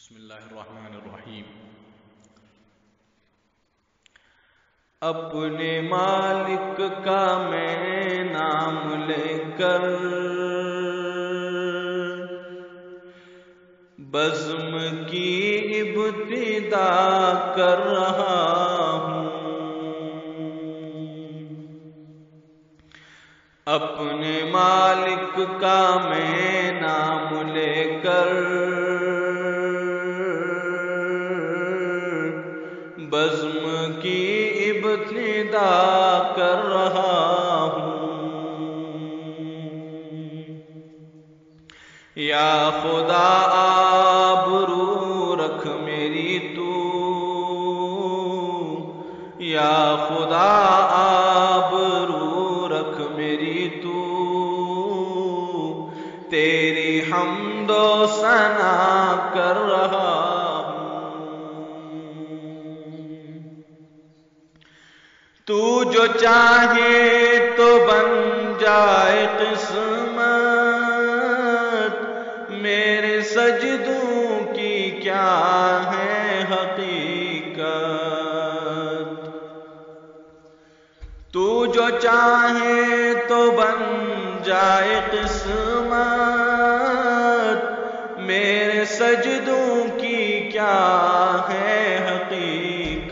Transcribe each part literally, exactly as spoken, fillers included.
بسم اللہ الرحمن الرحیم۔ اپنے مالک کا میں نام لے کر بزم کی ابتدا کر رہا ہوں، اپنے مالک کا میں نام لے کر بزم کی ابتدا کر رہا ہوں۔ یا خدا آبرو رکھ میری تو، یا خدا آبرو رکھ میری تو، تیری حمد و ثنا کر رہا ہوں۔ تو جو چاہے تو بن جائے قسمت، میرے سجدوں کی کیا ہے حقیقت۔ تو جو چاہے تو بن جائے قسمت، میرے سجدوں کی کیا ہے حقیقت۔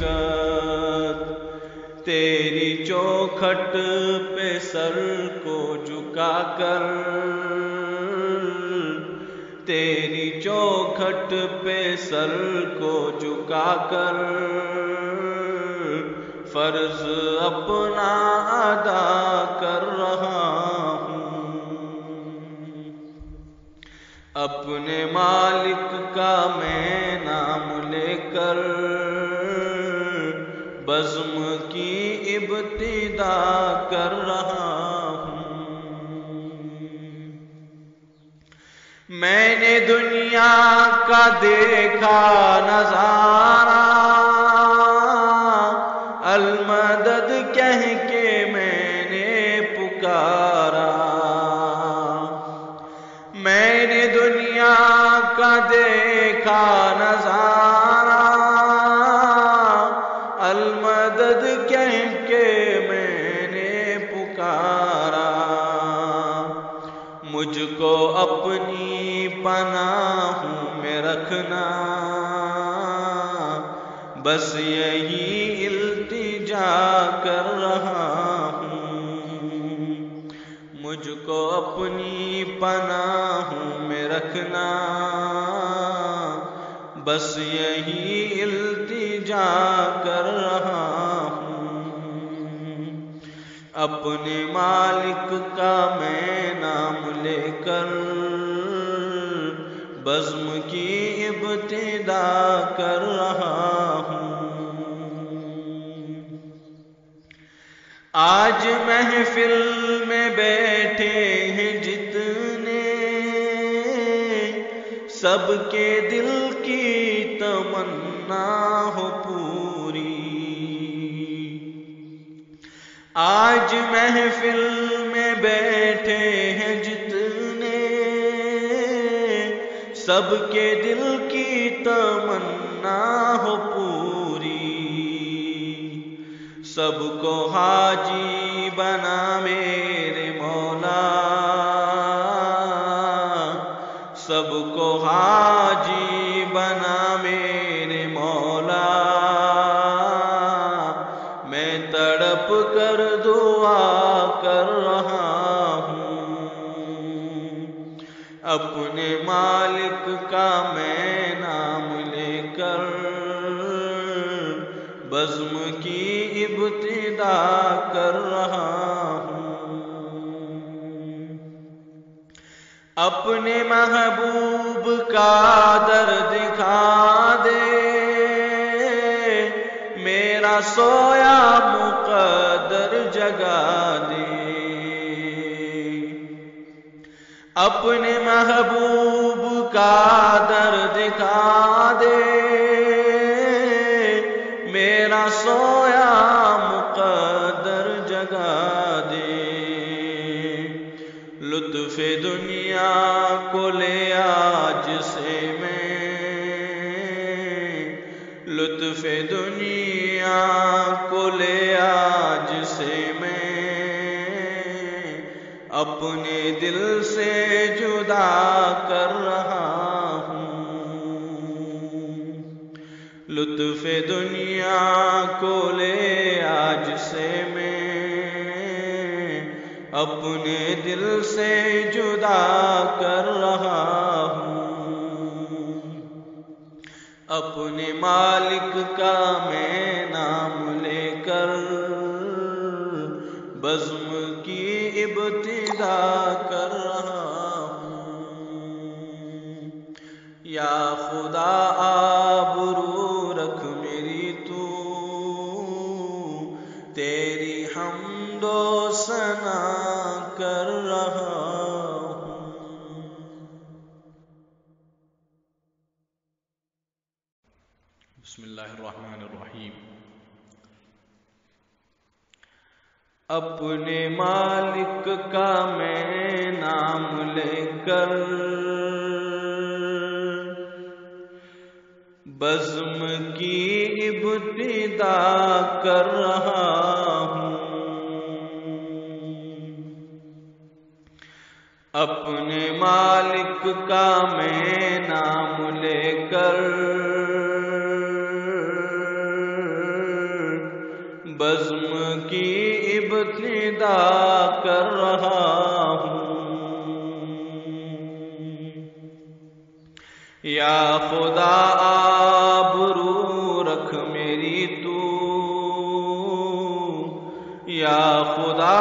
تیری چوکھٹ پہ سر کو جھکا کر، تیری چوکھٹ پہ سر کو جھکا کر فرض اپنا ادا کر رہا ہوں۔ اپنے مالک کا میں نام لے کر بزم کی ابتدا کر رہا ہوں۔ میں نے دنیا کا دیکھا نظارہ، المدد کہہ کے میں نے پکارا۔ میں نے دنیا کا دیکھا نظارہ، المدد کہہ کے میں نے پکارا۔ مجھ کو اپنی پناہوں میں رکھنا، بس یہی التجا کر رہا ہوں۔ مجھ کو اپنی پناہوں میں رکھنا، بس یہی التجا کر رہا ہوں۔ اپنے مالک کا میں نام لے کر بزم کی ابتدا کر رہا ہوں۔ آج محفل میں بیٹھے ہیں جتنے، سب کے دل کی تمنا ہو پوری۔ آج محفل میں بیٹھے ہیں جتنے، سب کے دل کی تمنا ہو پوری۔ سب کو حاجی بنا میرے مولا، سب کو حاجی بنا میرے مولا۔ میں تڑپ کر دعا کر رہا ہوں۔ اپنے مالک کا میں نام لے کر بزم کی ابتدا کر رہا ہوں۔ اپنے محبوب کا در دکھا دے، میرا سویا مقدر جگا دے۔ اپنے محبوب کا در دکھا دے، میرا سویا مقدر جگا دے۔ لطف دنیا کو لے آج سے میں، لطف دنیا کو لے آج سے میں اپنے دل سے جدا کر رہا ہوں، لطف دنیا کو لے آج سے میں اپنے دل سے جدا کر رہا ہوں، اپنے مالک کا میں نام لے کر بزم کی ابتدا کر رہا ہوں، یا خدا آبرو رکھ میری تو، تیری حمد و ثنا کر رہا ہوں۔ بسم اللہ الرحمن الرحیم۔ اپنے مالک کا میں نام لے کر بزم کی ابتدا کر رہا ہوں، اپنے مالک کا میں نام لے کر بزم کی ابتدا کر رہا ہوں، یا خدا آبرو رکھ میری تو، یا خدا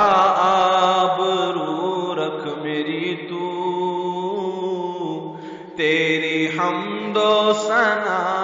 آبرو رکھ میری تو، تیری حمد و ثنا